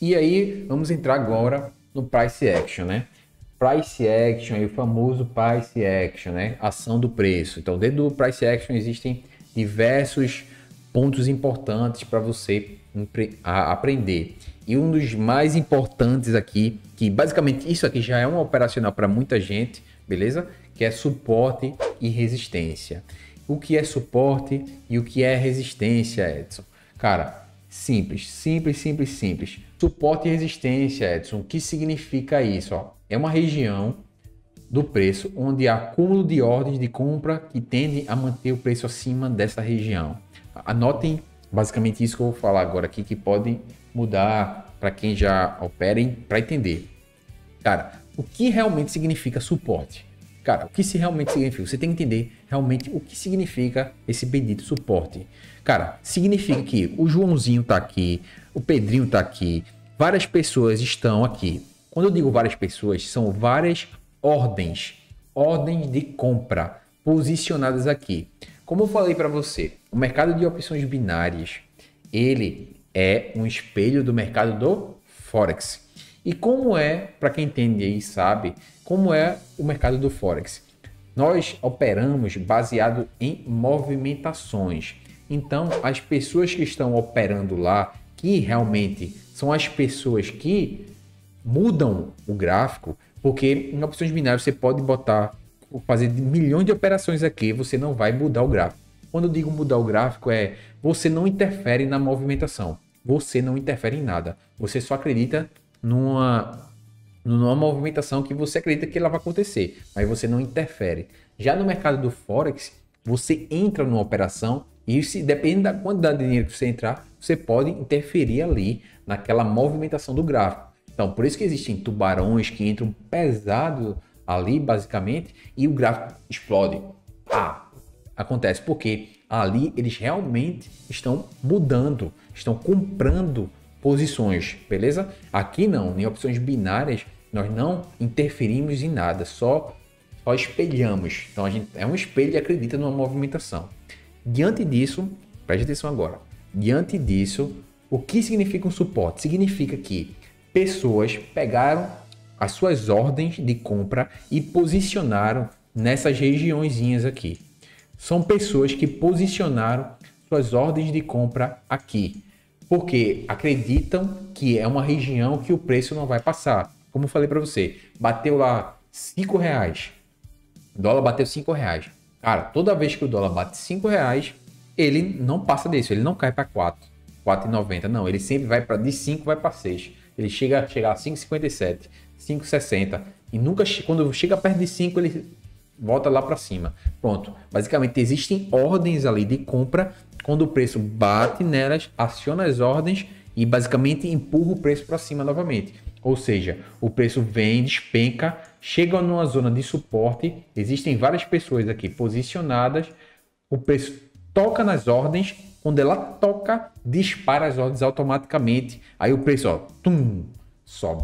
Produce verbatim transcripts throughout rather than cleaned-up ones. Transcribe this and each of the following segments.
E aí, vamos entrar agora no Price Action, né? Price Action e o famoso Price Action, né? Ação do preço. Então, dentro do Price Action existem diversos pontos importantes para você aprender. E um dos mais importantes aqui, que basicamente isso aqui já é um operacional para muita gente, beleza? Que é suporte e resistência. O que é suporte e o que é resistência, Edson? Cara, simples, simples, simples, simples. Suporte e resistência, Edson, o que significa isso? Ó? É uma região do preço onde há acúmulo de ordens de compra que tendem a manter o preço acima dessa região. Anotem basicamente isso que eu vou falar agora aqui, que pode mudar para quem já opera para entender. Cara, o que realmente significa suporte? Cara, o que se realmente significa? Você tem que entender realmente o que significa esse bendito suporte. Cara, significa que o Joãozinho tá aqui, o Pedrinho tá aqui, várias pessoas estão aqui. Quando eu digo várias pessoas, são várias ordens, ordens de compra posicionadas aqui. Como eu falei para você, o mercado de opções binárias, ele é um espelho do mercado do Forex. E como é, para quem entende aí sabe, como é o mercado do Forex? Nós operamos baseado em movimentações. Então, as pessoas que estão operando lá, que realmente são as pessoas que mudam o gráfico, porque em opções binárias você pode botar, fazer milhões de operações aqui, você não vai mudar o gráfico. Quando eu digo mudar o gráfico é, você não interfere na movimentação, você não interfere em nada, você só acredita numa, numa movimentação que você acredita que ela vai acontecer, mas você não interfere. Já no mercado do Forex, você entra numa operação e se depende da quantidade de dinheiro que você entrar, você pode interferir ali naquela movimentação do gráfico. Então, por isso que existem tubarões que entram pesado ali, basicamente, e o gráfico explode. Ah, acontece porque ali eles realmente estão mudando, estão comprando posições, beleza? Aqui não, em opções binárias, nós não interferimos em nada, só, só espelhamos. Então, a gente é um espelho e acredita numa movimentação. Diante disso, preste atenção agora, diante disso, o que significa um suporte? Significa que pessoas pegaram as suas ordens de compra e posicionaram nessas regiõezinhas aqui. São pessoas que posicionaram suas ordens de compra aqui, porque acreditam que é uma região que o preço não vai passar. Como eu falei para você, bateu lá cinco reais, o dólar bateu cinco reais. Cara, toda vez que o dólar bate cinco reais, ele não passa disso, ele não cai para quatro, quatro e noventa, não, ele sempre vai para de cinco vai para seis. Ele chega a chegar a cinco e cinquenta e sete, cinco e sessenta e nunca, quando chega perto de cinco, ele volta lá para cima. Pronto, basicamente existem ordens ali de compra, quando o preço bate nelas, aciona as ordens e basicamente empurra o preço para cima novamente. Ou seja, o preço vem, despenca, chega numa zona de suporte, existem várias pessoas aqui posicionadas, o preço toca nas ordens, quando ela toca, dispara as ordens automaticamente. Aí o preço, ó, tum, sobe.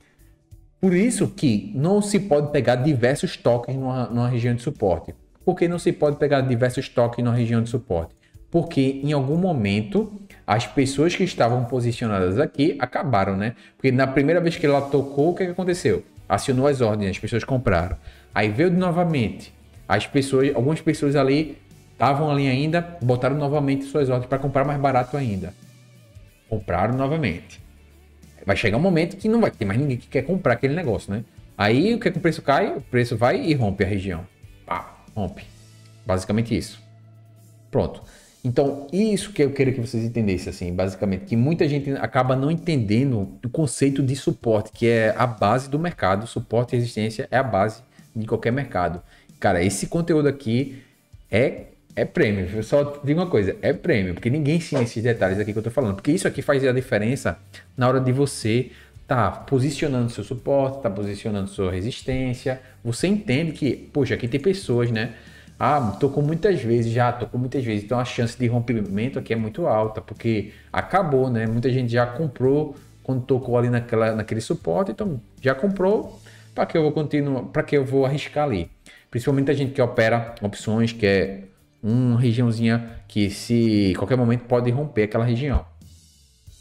Por isso que não se pode pegar diversos toques numa, numa região de suporte. Por que não se pode pegar diversos toques numa região de suporte? Porque em algum momento as pessoas que estavam posicionadas aqui acabaram, né? Porque na primeira vez que ela tocou, o que, que aconteceu? Acionou as ordens, as pessoas compraram. Aí veio novamente. As pessoas, algumas pessoas ali estavam ali ainda, botaram novamente suas ordens para comprar mais barato ainda. Compraram novamente. Vai chegar um momento que não vai ter mais ninguém que quer comprar aquele negócio, né? Aí o que, é que o preço cai? O preço vai e rompe a região. Pá, rompe. Basicamente isso. Pronto. Então, isso que eu queria que vocês entendessem, assim, basicamente, que muita gente acaba não entendendo o conceito de suporte, que é a base do mercado. Suporte e resistência é a base de qualquer mercado. Cara, esse conteúdo aqui é... É prêmio, eu só digo uma coisa, é prêmio, porque ninguém ensina esses detalhes aqui que eu tô falando, porque isso aqui faz a diferença na hora de você tá posicionando seu suporte, tá posicionando sua resistência, você entende que, poxa, aqui tem pessoas, né? Ah, tocou muitas vezes já, tocou muitas vezes, então a chance de rompimento aqui é muito alta, porque acabou, né? Muita gente já comprou quando tocou ali naquela, naquele suporte, então já comprou, para que eu vou continuar, para que eu vou arriscar ali? Principalmente a gente que opera opções, que é uma regiãozinha que se qualquer momento pode romper aquela região.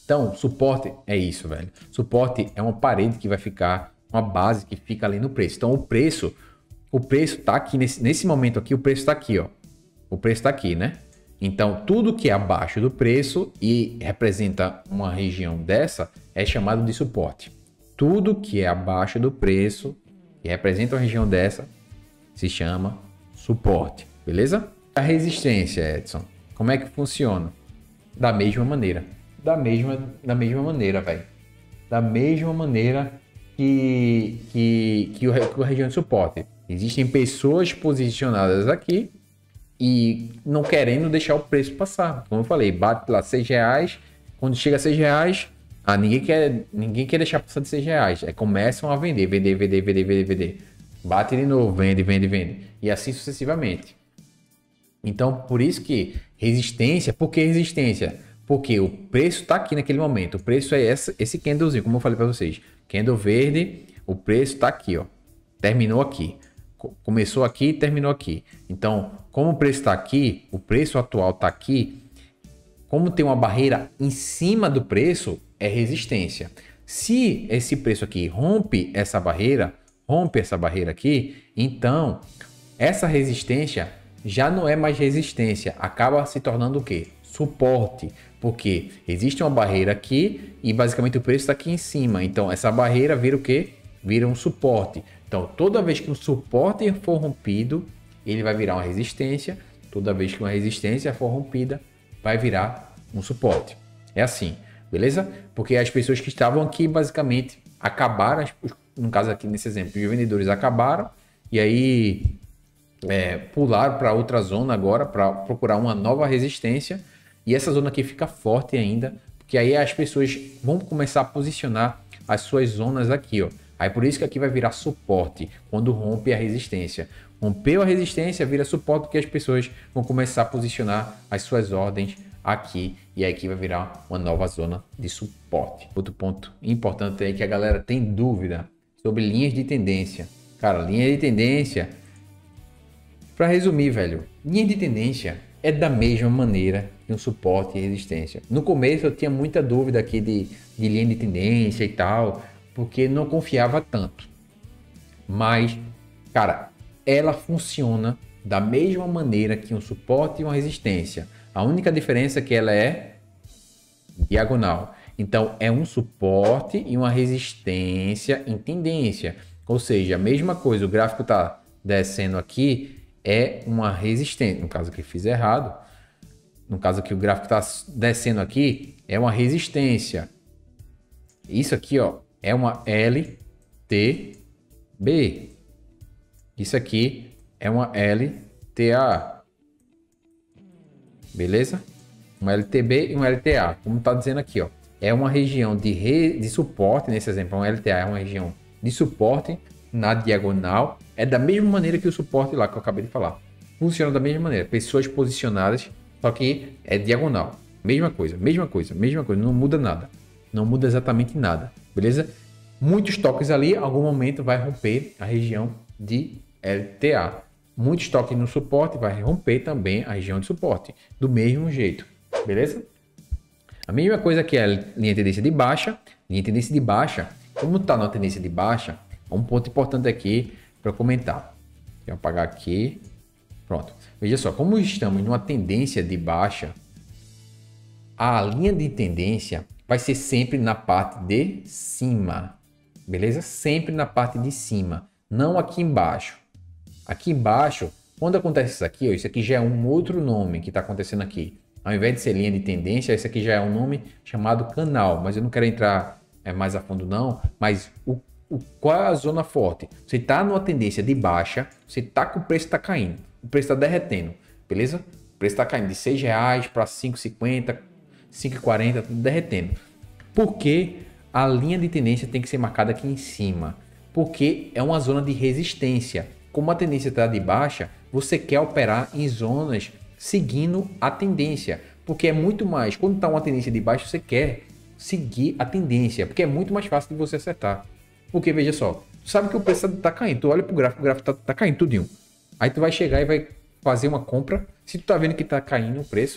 Então, suporte é isso, velho. Suporte é uma parede que vai ficar, uma base que fica ali no preço. Então, o preço, o preço tá aqui, nesse, nesse momento aqui, o preço tá aqui, ó. O preço tá aqui, né? Então, tudo que é abaixo do preço e representa uma região dessa é chamado de suporte. Tudo que é abaixo do preço e representa uma região dessa se chama suporte, beleza? A resistência, Edson, como é que funciona? Da mesma maneira. Da mesma, da mesma maneira, velho. Da mesma maneira que, que, que, o, que a região de suporte. Existem pessoas posicionadas aqui e não querendo deixar o preço passar. Como eu falei, bate lá seis reais. Quando chega a seis reais, ah, ninguém, quer, ninguém quer deixar passar de seis reais. Aí começam a vender, vender, vender, vender, vender, vender. Bate de novo, vende, vende, vende. E assim sucessivamente. Então, por isso que resistência, por que resistência? Porque o preço está aqui naquele momento. O preço é essa, esse candlezinho, como eu falei para vocês. Candle verde, o preço está aqui, ó. Terminou aqui. Começou aqui e terminou aqui. Então, como o preço está aqui, o preço atual está aqui, como tem uma barreira em cima do preço, é resistência. Se esse preço aqui rompe essa barreira, rompe essa barreira aqui, então essa resistência já não é mais resistência, acaba se tornando o quê? Suporte, porque existe uma barreira aqui e basicamente o preço está aqui em cima, então essa barreira vira o quê? Vira um suporte. Então toda vez que um suporte for rompido, ele vai virar uma resistência, toda vez que uma resistência for rompida, vai virar um suporte. É assim, beleza? Porque as pessoas que estavam aqui basicamente acabaram, no caso aqui nesse exemplo, os vendedores acabaram e aí é, pularam para outra zona agora para procurar uma nova resistência e essa zona aqui fica forte ainda, porque aí as pessoas vão começar a posicionar as suas zonas aqui, ó. Aí por isso que aqui vai virar suporte quando rompe a resistência. Rompeu a resistência, vira suporte porque as pessoas vão começar a posicionar as suas ordens aqui e aí aqui vai virar uma nova zona de suporte. Outro ponto importante é que a galera tem dúvida sobre linhas de tendência. Cara, linha de tendência, para resumir, velho, linha de tendência é da mesma maneira que um suporte e resistência. No começo eu tinha muita dúvida aqui de, de linha de tendência e tal, porque não confiava tanto. Mas, cara, ela funciona da mesma maneira que um suporte e uma resistência. A única diferença é que ela é diagonal. Então, é um suporte e uma resistência em tendência. Ou seja, a mesma coisa, o gráfico está descendo aqui, é uma resistência. No caso que eu fiz errado, no caso que o gráfico está descendo aqui, é uma resistência. Isso aqui, ó, é uma L T B. Isso aqui é uma L T A. Beleza? Uma L T B e uma L T A. Como está dizendo aqui, ó. É uma região de, re... de suporte, nesse exemplo, uma L T A é uma região de suporte na diagonal. É da mesma maneira que o suporte lá que eu acabei de falar. Funciona da mesma maneira. Pessoas posicionadas, só que é diagonal. Mesma coisa, mesma coisa, mesma coisa. Não muda nada. Não muda exatamente nada. Beleza? Muitos toques ali, em algum momento vai romper a região de L T A. Muitos toques no suporte vai romper também a região de suporte. Do mesmo jeito. Beleza? A mesma coisa que a linha de tendência de baixa. Linha de tendência de baixa, como está na tendência de baixa, um ponto importante aqui para comentar. Vou apagar aqui. Pronto. Veja só, como estamos numa tendência de baixa, a linha de tendência vai ser sempre na parte de cima. Beleza? Sempre na parte de cima. Não aqui embaixo. Aqui embaixo, quando acontece isso aqui, ó, isso aqui já é um outro nome que está acontecendo aqui. Ao invés de ser linha de tendência, esse aqui já é um nome chamado canal. Mas eu não quero entrar é, mais a fundo não. Mas o, o, qual é a zona forte? Você está numa tendência de baixa, você está com o preço está caindo. O preço está derretendo, beleza? O preço está caindo de seis reais para cinco reais e cinquenta centavos, cinco reais e quarenta centavos, tudo derretendo. Por que a linha de tendência tem que ser marcada aqui em cima? Porque é uma zona de resistência. Como a tendência está de baixa, você quer operar em zonas seguindo a tendência, porque é muito mais, quando está uma tendência de baixo, você quer seguir a tendência, porque é muito mais fácil de você acertar. Porque veja só, tu sabe que o preço está caindo, tu olha para o gráfico, o gráfico está tá caindo tudinho. Aí tu vai chegar e vai fazer uma compra, se tu tá vendo que está caindo o preço,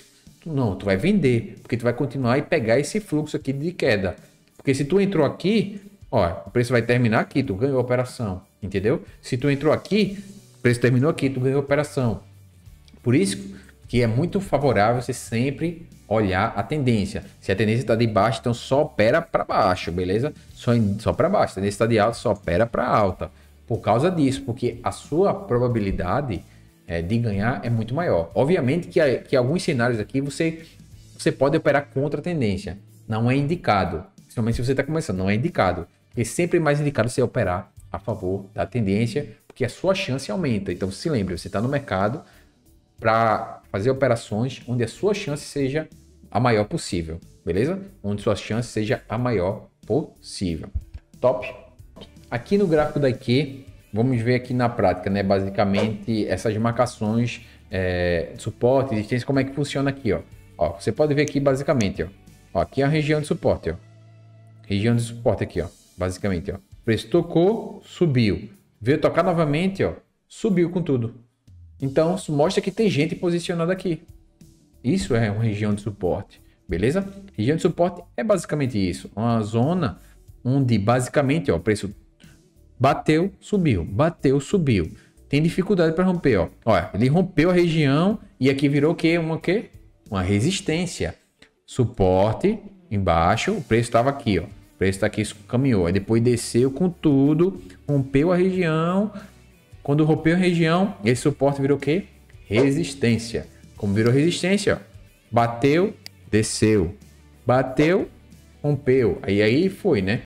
Não, tu vai vender, porque tu vai continuar e pegar esse fluxo aqui de queda. Porque se tu entrou aqui, ó, o preço vai terminar aqui, tu ganhou a operação, entendeu? Se tu entrou aqui, o preço terminou aqui, tu ganhou a operação. Por isso que é muito favorável você sempre olhar a tendência. Se a tendência está de baixo, então só opera para baixo, beleza? Só, só para baixo. Se a tendência está de alta, só opera para alta. Por causa disso, porque a sua probabilidade é, de ganhar é muito maior. Obviamente que, que alguns cenários aqui você, você pode operar contra a tendência. Não é indicado. Principalmente se você está começando, não é indicado. É sempre mais indicado você operar a favor da tendência, porque a sua chance aumenta. Então se lembre, você está no mercado para fazer operações onde a sua chance seja a maior possível, beleza? Onde sua chance seja a maior possível. Top? Aqui no gráfico daqui, vamos ver aqui na prática, né? Basicamente, essas marcações, é, suporte, resistência, como é que funciona aqui, ó. Ó, você pode ver aqui basicamente, ó. Ó, aqui é a região de suporte, ó. Região de suporte aqui, ó. Basicamente, ó. O preço tocou, subiu. Veio tocar novamente, ó. Subiu com tudo. Então, isso mostra que tem gente posicionada aqui. Isso é uma região de suporte, beleza? Região de suporte é basicamente isso. Uma zona onde basicamente, ó, o preço bateu, subiu, bateu, subiu. Tem dificuldade para romper, ó. Olha, ele rompeu a região e aqui virou o quê? Uma quê? Uma resistência. Suporte embaixo, o preço estava aqui, ó. O preço está aqui, caminhou. Aí depois desceu com tudo, rompeu a região. Quando rompeu a região, esse suporte virou o quê? Resistência. Como virou resistência, ó. Bateu, desceu. Bateu, rompeu. Aí aí foi, né?